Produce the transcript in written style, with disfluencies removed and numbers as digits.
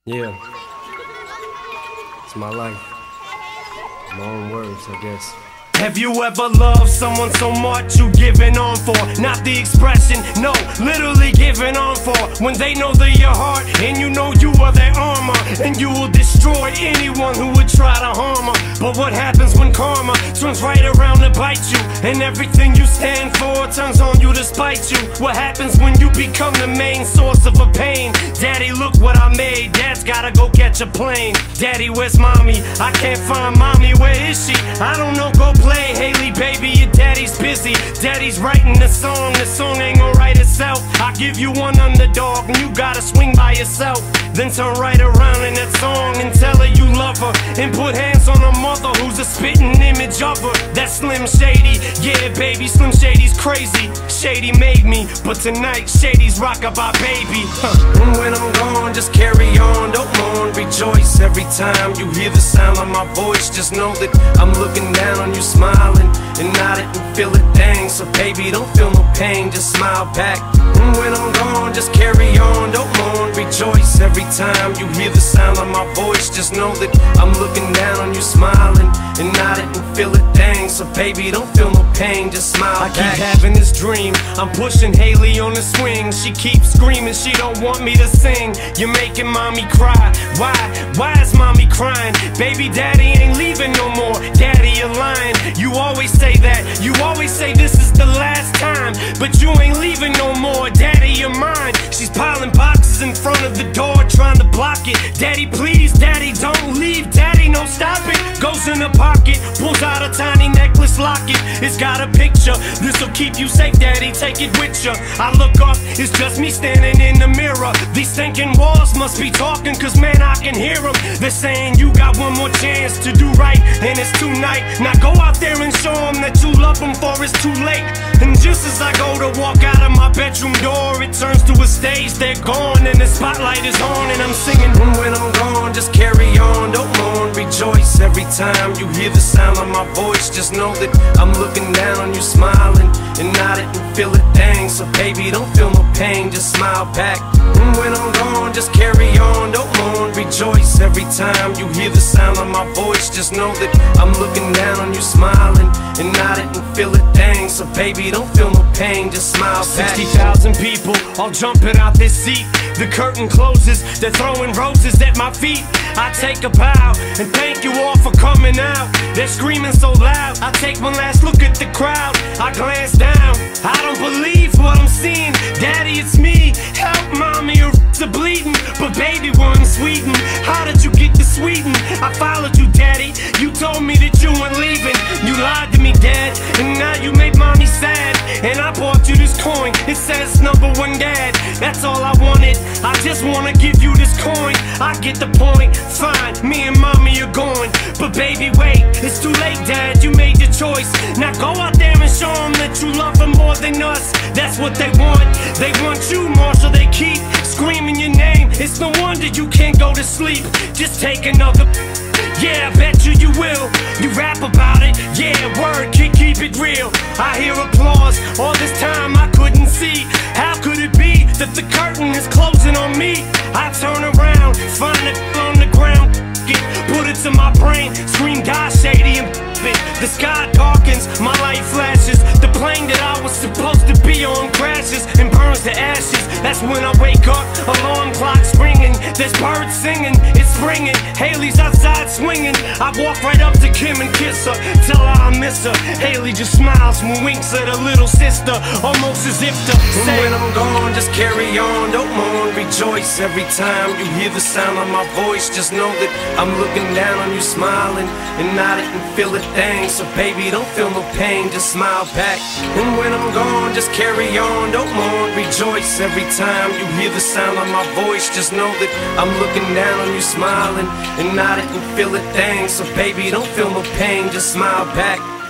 Yeah, it's my life. My own words, I guess. Have you ever loved someone so much you giving on for? Not the expression, no, literally giving on for. When they know they're your heart and you know you are their armor, and you will destroy anyone who would try to harm her. But what happens when karma turns right around to bite you, and everything you stand for turns on you to spite you? What happens when you become the main source of a pain? Daddy, look what I made. Dad's gotta go catch a plane. Daddy, where's mommy? I can't find mommy, where is she? I don't know, go play. Hailie, baby, your daddy's busy. Daddy's writing the song ain't gonna write itself. I give you one underdog and you gotta swing by yourself. Then turn right around in that song and tell her you love her, and put hands on her mother who's a spitting image of her. That's Slim Shady, yeah baby, Slim Shady's crazy. Shady made me, but tonight Shady's rock-a-bye baby. And when I'm gone, just carry on, don't mourn, rejoice. Every time you hear the sound of my voice, just know that I'm looking down on you, smiling and nodding and feel it, dang. So baby, don't feel no pain, just smile back. And when I'm gone, just carry on, don't mourn, rejoice. Every time you hear the sound of my voice, just know that I'm looking down on you, smiling and nodding and feel it, dang. So baby, don't feel no pain, just smile back. I keep having this dream, I'm pushing Hailie on the swing. She keeps screaming, she don't want me to sing. You're making mommy cry, why? Why is mommy crying? Baby, daddy ain't leaving no more. Daddy, you're lying, you always say that. You always say this is the last time, but you ain't leaving no more. Daddy, you're mine. She's piling boxes in front of the door, trying to block it. Daddy, please, daddy, don't leave. Daddy, no, stop it. Goes in the pocket, pulls out a tiny necklace locket. It's got a picture, this'll keep you safe, daddy, take it with you. I look up, it's just me standing in the mirror. These thinking walls must be talking, cause man, I can hear them. They're saying you got one more chance to do right, and it's tonight. Now go out there and show them that you love them, for it's too late. And just as I go to walk out of my bedroom door, it turns to a stage, they're gone, and the spotlight is on, and I'm singing. And when I'm gone, just carry on, don't mourn, rejoice. Every time you hear the sound of my voice, just know that I'm looking down on you, smiling and nodding and feel it, dang. So baby, don't feel no pain, just smile back. And when I'm gone, just carry on, don't mourn, rejoice. Every time you hear the sound of my voice, just know that I'm looking down on you, smiling and nodding and feel it, dang. So baby, don't feel no pain, just smile back. 60,000 people all jumping out this seat. The curtain closes, they're throwing roses at my feet. I take a bow and thank you all for coming out. They're screaming so loud, I take one last look at the crowd. I glance down, I don't believe what I'm seeing. Daddy, it's me, help mommy, your are bleeding. But baby, we're in Sweden, how did you get to Sweden? I followed you, daddy, you told me that you weren't leaving. You lied to me, dad, and now you made mommy sad. And I bought you this coin, it says #1 dad. That's all I wanted, I just wanna give you this coin. I get the point, fine, me and mommy are going. But baby, wait, it's too late, dad, you made your choice. Now go out there and show them that you love them more than us. That's what they want you, Marshall, they keep screaming your name. It's no wonder you can't go to sleep. Just take another, yeah, I bet you will. You rap about it, yeah, word, keep it real. I hear applause, all this time I couldn't see. How could it be that the curtain is closing on me? I turn around, find it on the ground, put it to my brain, scream God Shady and it. The sky darkens, my light flashes. The plane that I was supposed to be on crashes and burns to ashes. That's when I wake up, alarm clock's ringing. There's birds singing, it's springing. Hailie's outside swinging. I walk right up to Kim and kiss her, tell her I miss her. Hailie just smiles and winks at her little sister, almost as if to say, when I'm gone, just carry on, don't mourn, rejoice. Every time you hear the sound of my voice, just know that I'm looking down on you, smiling and nodding and feel it, dang. So baby, don't feel no pain, just smile back. And when I'm gone, just carry on, don't mourn, rejoice. Every time you hear the sound of my voice, just know that I'm looking down on you, smiling and nodding and feel it, dang. So baby, don't feel no pain, just smile back.